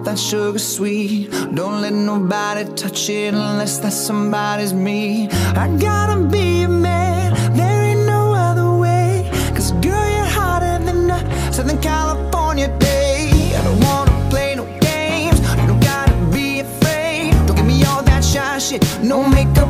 that sugar sweet. Don't let nobody touch it unless that somebody's me. I gotta be a man, there ain't no other way. Cause girl, you're hotter than a Southern California day. I don't wanna play no games, you don't gotta be afraid. Don't give me all that shy shit, no makeup